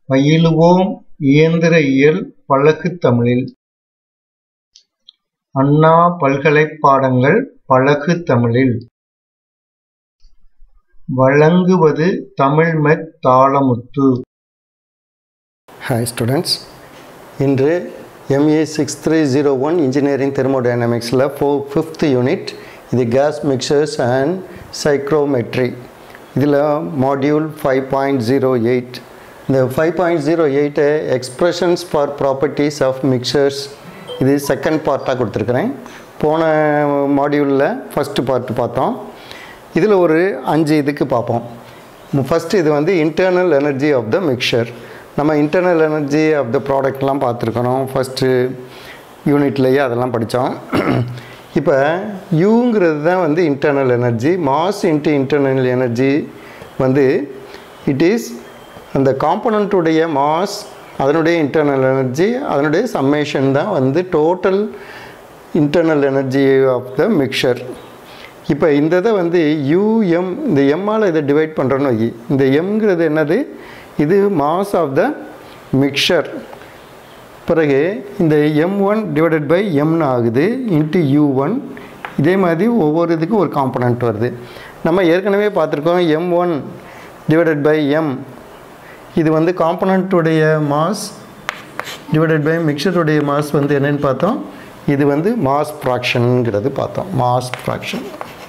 பயிலுவோம் இயந்திர இயல் பழகுத் தமிழில்! அண்ணா பல்கலைப் பாடங்கள் பழகுத் தமிழில்! வழங்குவது தமிழ்மெத் தாளமுத்து. Hi students, இன்று MA 6301 Engineering Thermodynamics 5th unit இது Gas Mixtures and Psychrometry. இதில் Module 5.08. இந்த 5.08 Expressions for Properties of Mixtures இது செகண்ட் பார்ட்டாக கொடுத்துருக்குறேன். போன மாடியூலில் ஃபஸ்ட்டு பார்ட் பார்த்தோம். இதில் ஒரு 5 இதுக்கு பார்ப்போம். ஃபஸ்ட்டு இது வந்து internal energy of the mixture. நம்ம இன்டர்னல் எனர்ஜி ஆஃப் த ப்ராடக்ட்லாம் பார்த்துருக்கணும். ஃபஸ்ட்டு யூனிட்லேயே அதெல்லாம் படித்தோம். இப்போ யூங்கிறது தான் வந்து internal energy. Mass into internal energy வந்து இட் இஸ் அந்த காம்பனண்ட்டுடைய மாஸ், அதனுடைய இன்டர்னல் எனர்ஜி, அதனுடைய சம்மேஷன் தான் வந்து total internal energy of the mixture. இப்போ இந்த இதை வந்து யூஎம், இந்த எம்மால் இதை டிவைட் பண்ணுறோன்னு வை. இந்த எம்ங்கிறது என்னது? இது மாஸ் ஆஃப் த மிக்சர். பிறகு இந்த M1 டிவைடட் பை எம்னு ஆகுது இன்ட்டு U1. இதே மாதிரி ஒவ்வொரு இதுக்கும் ஒரு காம்பனண்ட் வருது. நம்ம ஏற்கனவே பார்த்துருக்கோம் M1 டிவைடட் பை எம். இது வந்து காம்பனண்ட்டுடைய மாஸ் டிவைடட் பை மிக்சருடைய மாஸ் வந்து என்னென்னு பார்த்தோம். இது வந்து மாஸ் ஃப்ராக்ஷனுங்கிறது பார்த்தோம். Mass fraction.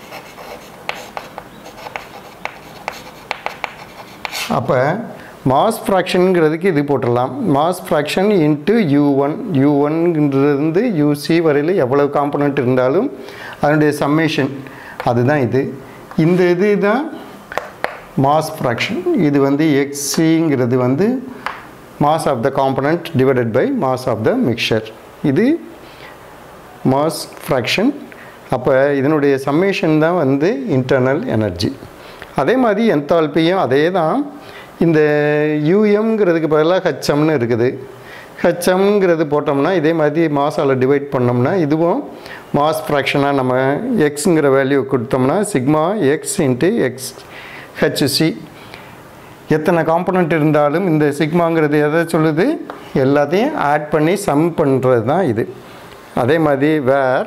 அப்போ மாஸ் ஃப்ராக்ஷனுங்கிறதுக்கு இது போட்டுடலாம். Mass fraction into U1. U1ங்கிறது UC வரையில் எவ்வளவு காம்பனண்ட் இருந்தாலும் அதனுடைய சம்மேஷன் அதுதான் இது. இந்த இது தான் மாஸ் ஃப்ராக்ஷன். இது வந்து XCங்கிறது வந்து mass of the component divided by mass of the mixture. இது மாஸ் ஃப்ராக்ஷன். அப்போ இதனுடைய சம்மேஷன் தான் வந்து இன்டர்னல் எனர்ஜி. அதே மாதிரி என்தால்பியும் அதே தான். இந்த UMங்கிறதுக்கு பதிலாக HMன்னு இருக்குது. HMங்கிறது போட்டோம்னா இதே மாதிரி மாஸால் டிவைட் பண்ணோம்னா இதுவும் மாஸ் ஃப்ராக்ஷனாக நம்ம எக்ஸுங்கிற வேல்யூ கொடுத்தோம்னா sigma x into x HC. எத்தனை காம்பனண்ட் இருந்தாலும் இந்த சிக்மாங்கிறது எதை சொல்லுது? எல்லாத்தையும் ஆட் பண்ணி சம் பண்ணுறது தான் இது. அதே மாதிரி வேர்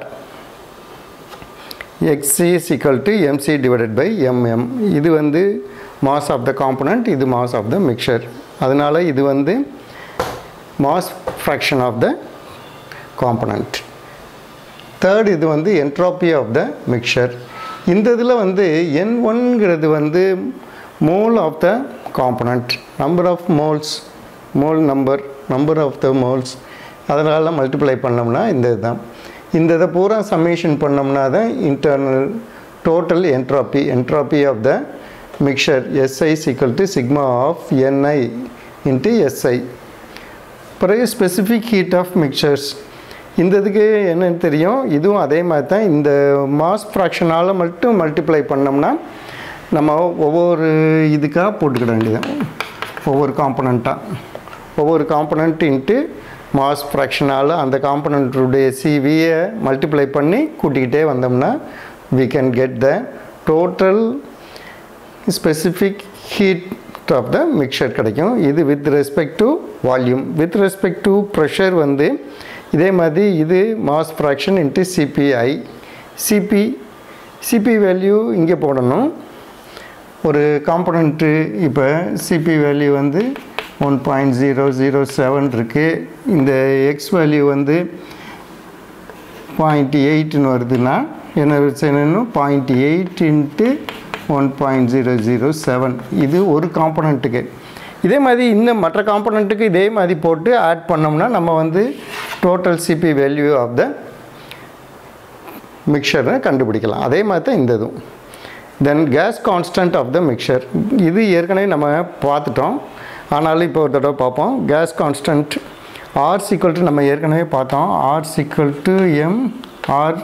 XC is equal to MC divided by MM. இது வந்து மாஸ் ஆஃப் த காம்பனண்ட், இது மாஸ் ஆஃப் த மிக்சர். அதனால் இது வந்து mass fraction of the component. Third இது வந்து என்ட்ரோபி ஆஃப் த மிக்சர். இந்த இதில் வந்து N1ங்கிறது வந்து mole of the component, number of moles, mole number of the moles. அதனால் மல்டிப்ளை பண்ணோம்னா இந்த இதுதான். இந்த இதை பூரா சம்மேஷன் பண்ணோம்னா தான் internal total entropy of the mixture. SI is equal to sigma of NI into SI. பிறகு ஸ்பெசிஃபிக் ஹீட் ஆஃப் மிக்சர்ஸ். இந்த இதுக்கு என்னென்னு தெரியும். இதுவும் அதே மாதிரி தான். இந்த மாஸ் ஃப்ராக்ஷனால் மட்டும் மல்டிப்ளை பண்ணோம்னா நம்ம ஒவ்வொரு இதுக்காக போட்டுக்கிட வேண்டியதான். ஒவ்வொரு காம்பனண்ட் இன்ட்டு மாஸ் ஃப்ராக்ஷனால் அந்த காம்பனண்ட்டுடைய சிவியை மல்டிப்ளை பண்ணி கூட்டிக்கிட்டே வந்தோம்னா we can get the total specific heat of the mixture கிடைக்கும். இது with respect to volume. with respect to pressure வந்து இதே மாதிரி இது mass fraction into CPI. CP value இங்கே போடணும். ஒரு காம்பனண்ட்டு இப்போ சிபி வேல்யூ வந்து 1.007 இருக்குது. இந்த எக்ஸ் வேல்யூ வந்து 0.8ன்னு வருதுன்னா என்ன செய்யணும்? 0.8 இன்ட்டு 1.007. இது ஒரு காம்பனண்ட்டுக்கு. இதே மாதிரி இன்னும் மற்ற காம்பனண்ட்டுக்கு இதே மாதிரி போட்டு ஆட் பண்ணோம்னா நம்ம வந்து total CP value of the மிக்சரை கண்டுபிடிக்கலாம். அதே மாதிரி தான் இந்த இதுவும். Then gas constant of the mixture. இது ஏற்கனவே நம்ம பார்த்துட்டோம், ஆனாலும் இப்போ ஒரு தடவை பார்ப்போம். Gas constant R equal to நம்ம ஏற்கனவே பார்த்தோம். R equal to M R.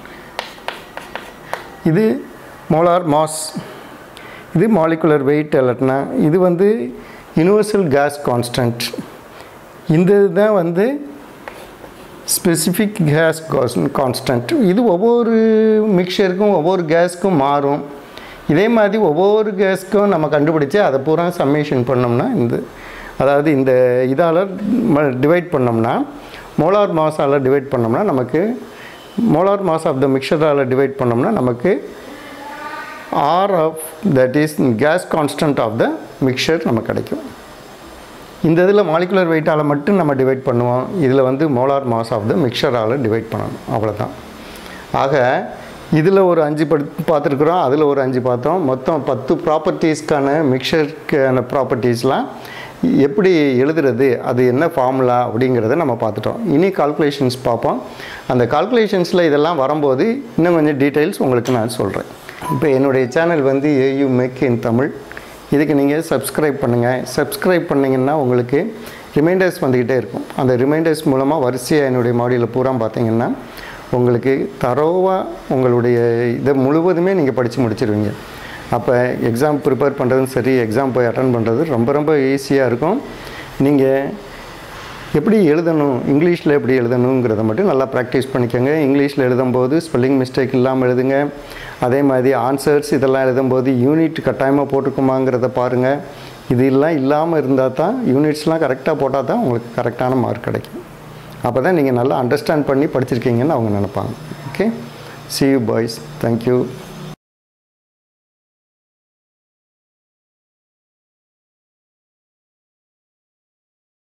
இது மோலார் மாஸ், இது மாலிகுலர் வெயிட் இல்லாட்டினா இது வந்து யூனிவர்சல் கேஸ் கான்ஸ்டன்ட். இந்த இதுதான் வந்து ஸ்பெசிஃபிக் கேஸ் கான்ஸ்டன்ட். இது ஒவ்வொரு மிக்சருக்கும் ஒவ்வொரு கேஸுக்கும் மாறும். இதே மாதிரி ஒவ்வொரு கேஸுக்கும் நம்ம கண்டுபிடிச்சி அதை பூரா சம்மேஷன் பண்ணோம்னா இந்த அதாவது இந்த இதால் டிவைட் பண்ணோம்னா மோலார் மாஸால் டிவைட் பண்ணோம்னா நமக்கு மோலார் மாஸ் ஆஃப் த மிக்சரால் டிவைட் பண்ணோம்னா நமக்கு R of that is gas constant of the mixture நமக்கு கிடைக்கும். இந்த இதில் மாலிகுலர் வெயிட்டால் மட்டும் நம்ம டிவைட் பண்ணுவோம். இதில் வந்து மோலார் மாஸ் ஆஃப் த மிக்சரால் டிவைட் பண்ணணும், அவ்வளோதான். ஆக இதில் ஒரு 5 பார்த்துருக்குறோம், அதில் ஒரு 5 பார்த்தோம். மொத்தம் 10 ப்ராப்பர்ட்டிஸ்க்கான மிக்சருக்கான ப்ராப்பர்ட்டிஸ்லாம் எப்படி எழுதுறது, அது என்ன ஃபார்முலா அப்படிங்கிறத நம்ம பார்த்துட்டோம். இனி கால்குலேஷன்ஸ் பார்ப்போம். அந்த கால்குலேஷன்ஸில் இதெல்லாம் வரும்போது இன்னும் கொஞ்சம் டீட்டெயில்ஸ் உங்களுக்கு நான் சொல்கிறேன். இப்போ என்னுடைய சேனல் வந்து AUmech-in-tamil. இதுக்கு நீங்கள் சப்ஸ்கிரைப் பண்ணுங்கள். சப்ஸ்கிரைப் பண்ணிங்கன்னா உங்களுக்கு ரிமைண்டர்ஸ் வந்துக்கிட்டே இருக்கும். அந்த ரிமைண்டர்ஸ் மூலமாக வரிசையாக என்னுடைய மாடியில் பூரா பார்த்தீங்கன்னா உங்களுக்கு தரோவாக உங்களுடைய இதை முழுவதுமே நீங்கள் படித்து முடிச்சிருவீங்க. அப்போ எக்ஸாம் ப்ரிப்பேர் பண்ணுறதும் சரி, எக்ஸாம் போய் அட்டன் பண்ணுறது ரொம்ப ரொம்ப ஈஸியாக இருக்கும். நீங்கள் எப்படி எழுதணும், இங்கிலீஷில் எப்படி எழுதணுங்கிறத மட்டும் நல்லா ப்ராக்டிஸ் பண்ணிக்கோங்க. இங்கிலீஷில் எழுதும்போது ஸ்பெல்லிங் மிஸ்டேக் இல்லாமல் எழுதுங்க. அதே மாதிரி ஆன்சர்ஸ் இதெல்லாம் எழுதும்போது யூனிட் கட்டாயமாக போட்டுக்குமாங்கிறத பாருங்கள். இது எல்லாம் இல்லாமல் இருந்தால் தான், யூனிட்ஸ்லாம் கரெக்டாக போட்டால் தான் உங்களுக்கு கரெக்டான மார்க் கிடைக்கும். அப்போ தான் நீங்கள் நல்லா அண்டர்ஸ்டாண்ட் பண்ணி படிச்சிருக்கீங்கன்னு அவங்க நினைப்பாங்க. Okay, see you boys. Thank you.